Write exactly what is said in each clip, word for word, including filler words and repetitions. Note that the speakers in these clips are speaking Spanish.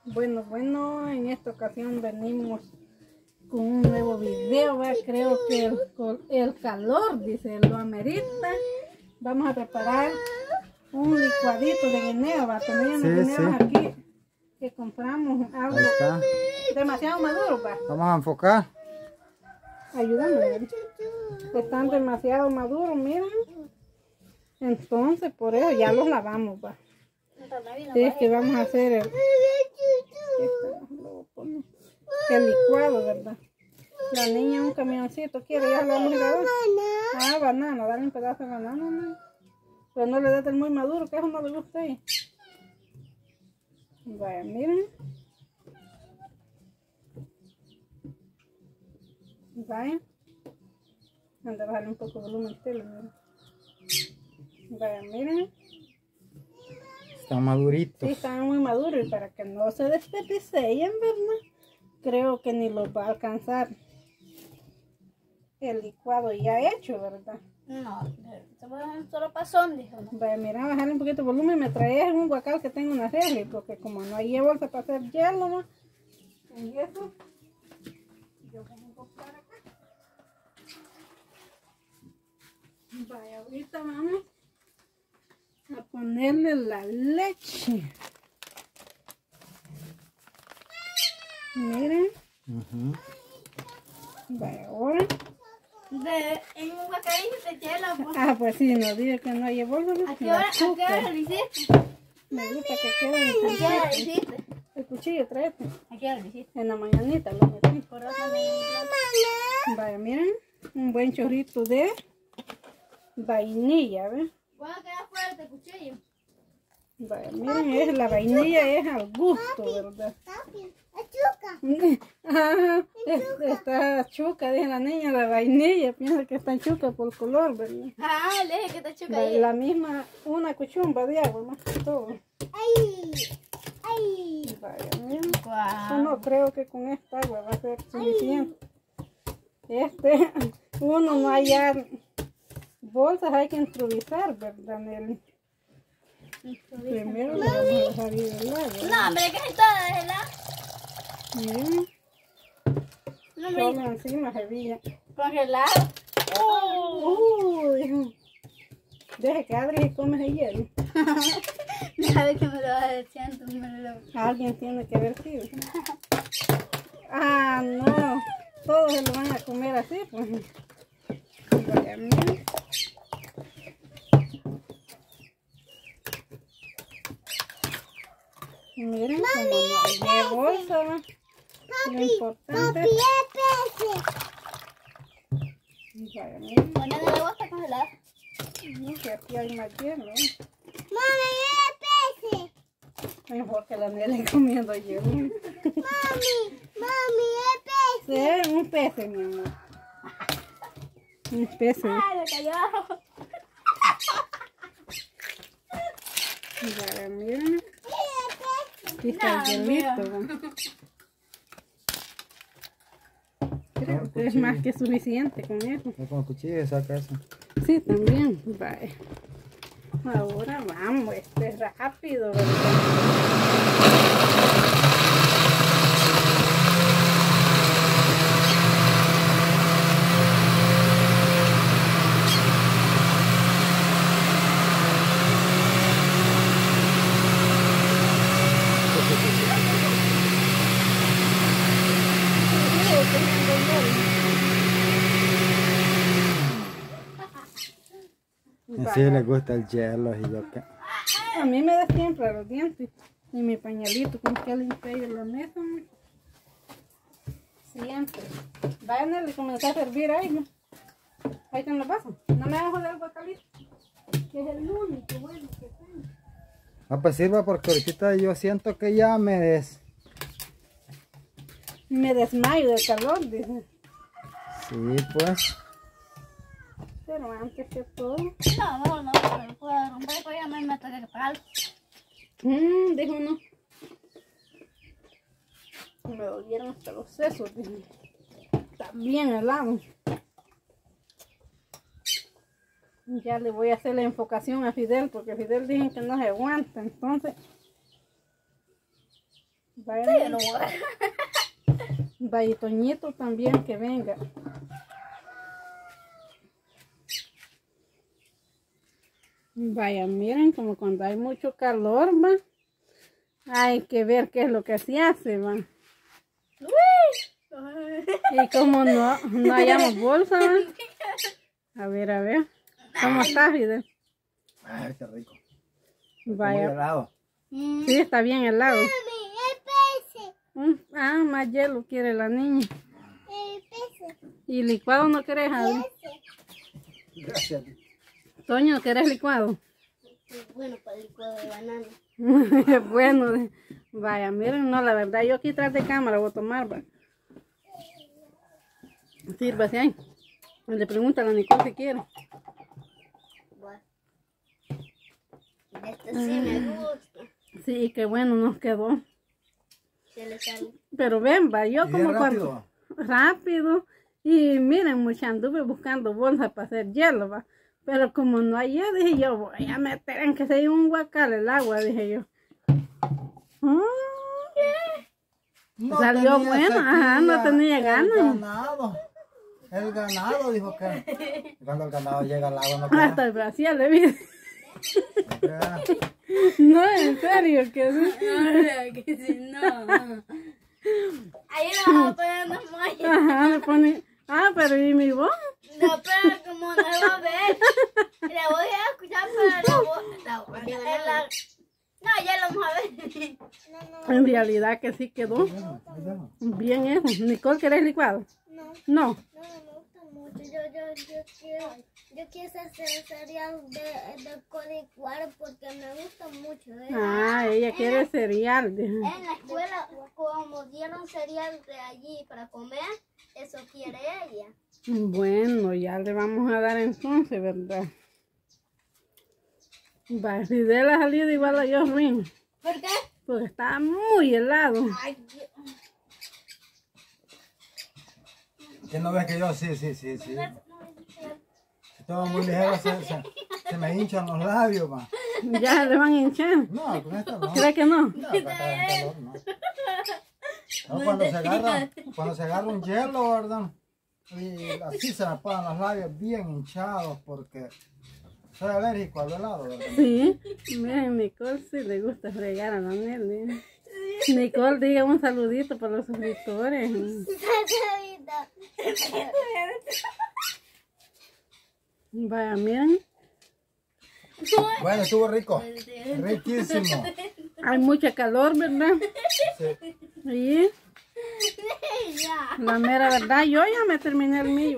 Bueno, bueno, en esta ocasión venimos con un nuevo video, ¿va? Creo que el, el calor, dice, lo amerita. Vamos a preparar un licuadito de guineo, ¿va? Teníamos Sí, guineos sí. aquí que compramos algo Ahí está. demasiado maduro, ¿va? Vamos a enfocar. Ayúdame. Están demasiado maduros, miren. Entonces, por eso ya los lavamos, ¿va? Es que vamos a hacer el, el licuado, ¿verdad? La niña un camioncito quiere, ya le vamos a dar. Ah, banana, dale un pedazo de banana, ¿no? Pero no le des el muy maduro, que eso no le gusta ahí. Vaya, miren. Vaya. Anda a bajarle un poco de volumen, tele, miren. Vaya, miren. Están maduritos. Sí, están muy maduros y para que no se desperdicien, ¿verdad? Creo que ni los va a alcanzar el licuado ya hecho, ¿verdad? No, se puede hacer solo pasón, dijo. ¿No? Vaya, mira, bajarle un poquito de volumen y me traes un guacal que tengo una refri, porque como no hay bolsa para hacer hielo, ¿no? Y eso, yo voy a comprar acá. Vaya, ahorita vamos a ponerle la leche. Miren. Uh-huh. Vaya, ahora. De, en un bocadillo de hielo. Pues. Ah, pues sí, no digo que no haya bolsa. ¿A qué hora, ¿a qué hora lo hiciste? Me gusta que quede en ¿A qué hora lo el hiciste? El cuchillo, tráete. ¿A qué hora lo hiciste? En la mañanita lo metí. Por razón de... Vaya, miren, un buen chorrito de vainilla, ¿ves? ¿Puedo quedar fuerte el cuchillo? Vaya, miren, es, la vainilla es al gusto, ¿verdad? Ajá, es, está chuca, dice la niña, la vainilla, piensa que está chuca por el color, ¿verdad? Ah, le dije que está chuca La, ahí. la misma, una cuchumba de agua, más que todo. Ay, ay. Vaya, miren. Wow. Yo no creo que con esta agua va a ser suficiente. Este, uno no hallar bolsas, hay que improvisar, ¿verdad, Nelly? Primero le vamos a dejar ir el agua. No, hombre, que es toda, ¿verdad? Miren, No, solo hombre, encima se veía. congelado. Uy, deje que Adri se come ese hielo. Deja ver que me lo vas a decir antes, me lo... Alguien tiene que ver si. Ah, no, todos se lo van a comer así, pues. Vaya, miren. Miren, como no hay de bolsa, ¿va? Lo importante. Vaya, miren. Ponle de agua hasta congelada. No, que aquí hay más hielo, ¿eh? Mami, es pese. Mejor que la Nelly comiendo hielo. Mami, mami, es pese. Sí, un pez, mi amor. Un pez. Ay, me cayó. Vaya, miren. Aquí está el hielito, ¿va? Creo que es más que suficiente con eso. Con el cuchillo saca eso. Sí, también. Vaya. Ahora vamos, este es rápido, ¿verdad? Sí le gusta el hielo y yo que... A mí me da siempre los dientes y mi pañalito con que limpiar la mesa. Siempre. Vayan a comenzar a servir ahí, ¿no? Ahí te lo paso. No me hagas joder el guacalito, que es el único bueno que tengo. Ah, pues sirva porque ahorita yo siento que ya me des... Me desmayo del calor, dice. Sí, pues. Pero antes que todo. No, no, no, pero puedo romper, pues ya me toca que pagarlo. Mmm, dijo uno. Me dolieron hasta los sesos, dijo. Está bien helado. Ya le voy a hacer la enfocación a Fidel, porque Fidel dijo que no se aguanta, entonces Vaya, no voy a... vaya Toñito también que venga. Vaya, miren como cuando hay mucho calor, va. Hay que ver qué es lo que se hace, va. Y como no, no hayamos bolsa, va. A ver, a ver. ¿Cómo está, Fidel? Ay, qué rico. Vaya. Muy helado. Sí, está bien helado. Mm, ah, más hielo quiere la niña. ¿Y licuado no querés, Javi? Gracias. Toño, ¿querés licuado? Bueno, para el licuado de banana. Bueno, vaya, miren, no, la verdad, yo aquí tras de cámara voy a tomar, va. Sírvase ahí. Le pregunta a la Nicole si quiere. Bueno. Esto sí me gusta. Sí, qué bueno nos quedó. Se le sale. Pero ven, va, yo ¿Y como es cuando... Rápido. Y miren, mucha anduve buscando bolsas para hacer hielo, va. Pero como no hay hielo, dije yo, voy a meter en que sea un guacal el agua, dije yo. Mm. No Salió tenía bueno, sequía, ajá, no tenía el ganas. ganado. El ganado dijo que cuando el ganado llega al agua no queda. Hasta el Brasil le vi. No queda. No, en serio, que sí. No, que si no. Ahí lo vamos a poner en las mallas. Ajá, le pone... Ah, pero ¿y mi voz? No, pero como no va a ver, la voy a escuchar, pero la voy la voy a la... No, ya lo vamos a ver. En realidad que sí quedó bien eso. Nicole, ¿querés licuado? No, No. no, me gusta mucho. Yo, yo, yo quiero, yo quiero hacer cereal de, de colicuar porque me gusta mucho. ¿eh? Ah, ella quiere cereal. dijo. En la escuela, como dieron cereal de allí para comer, eso quiere ella. Bueno, ya le vamos a dar entonces, ¿verdad? Va, Fidel ha salido igual a yo, Rin, ¿Por qué? porque está muy helado. Ay, ¿Quién no ves que yo? Sí, sí, sí, sí. Si todo muy ligero se, se, se me hinchan los labios, ma. Ya le van a hinchar. No, con esto no. ¿Cree que no? No, para estar en calor, no. No, cuando se agarra, cuando se agarra un hielo, ¿verdad? Y así se me ponen los labios bien hinchados porque soy alérgico al helado, ¿verdad? Sí. Miren, Nicole sí le gusta fregar a la Nelly. Nicole, diga un saludito para los suscriptores. Vaya, miren. Bueno, estuvo rico. Riquísimo. Hay mucha calor, ¿verdad? Sí. Y ya. la mera verdad, yo ya me terminé el mío.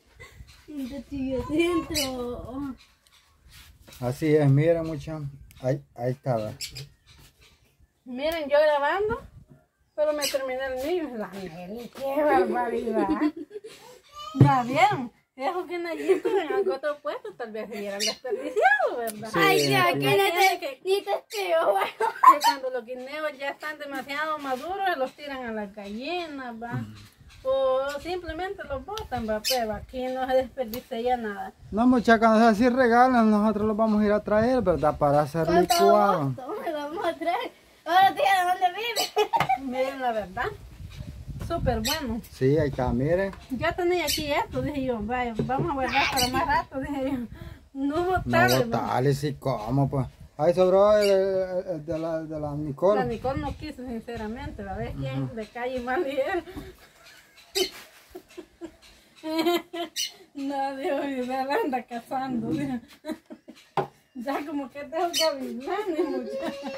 Dentro. Así es, miren mucho. Ahí, ahí estaba. Miren, yo grabando, pero me terminé el mío. La Nelly, qué barbaridad. ¿Ya vieron? Eso que Nayito en algún otro puesto tal vez se hubieran desperdiciado, ¿verdad? Sí, Ay, ya, sí. que ni te, ni te escribo, bueno. Que cuando los guineos ya están demasiado maduros, los tiran a las gallinas, ¿va? O simplemente los botan, ¿va? Pero aquí no se desperdicia ya nada. No, muchachos, cuando así regalan, nosotros los vamos a ir a traer, ¿verdad? Para hacer licuado. ¿Cuánto me vamos a traer? Ahora tía, ¿dónde vive? Miren la verdad, súper bueno. Sí, ahí está, miren. Yo tenía aquí esto, dije yo, vaya, vamos a guardar para más rato, dije yo. No botarle, No botarle, sí, ¿cómo? Pues ahí sobró el, el- el de, la, de la Nicole. La Nicole no quiso, sinceramente, la vez quién le cae mal y él. No, Dios mío, se la anda cazando, Dios. Ya como que te los gavilanes, muchachos.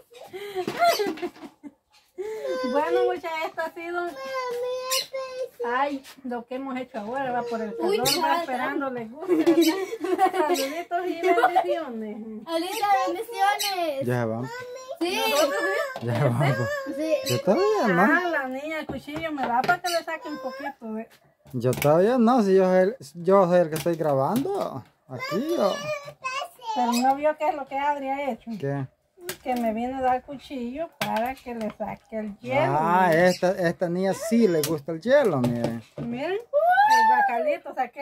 Bueno, muchachos, esto ha sido... Ay, lo que hemos hecho ahora va por el calor, Uy, va chata. esperando, les gusta, ¿verdad? Saluditos y bendiciones. Alita, bendiciones. Ya vamos, Sí, ya vamos. sí. Yo todavía no. Ah, la niña, el cuchillo me da para que le saque un poquito de... Yo todavía no, si yo soy el, yo soy el que estoy grabando. Aquí yo. Pero no vio qué es lo que Adri ha hecho. ¿Qué? Que me viene a dar cuchillo para que le saque el hielo. Ah, esta, esta niña sí le gusta el hielo, miren. Miren, el bacalito saqué.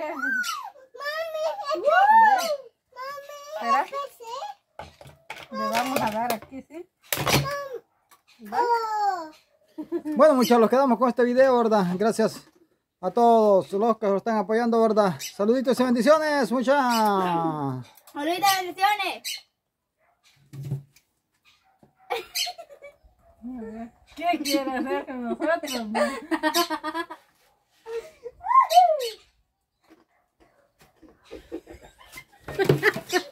¿Será? Le vamos a dar aquí, ¿sí? ¿Va? Bueno, muchachos, los quedamos con este video, ¿verdad? Gracias a todos los que lo están apoyando, ¿verdad? Saluditos y bendiciones, muchas. Saluditos y bendiciones. ¿Qué quiere hacer con nosotros? ¿No?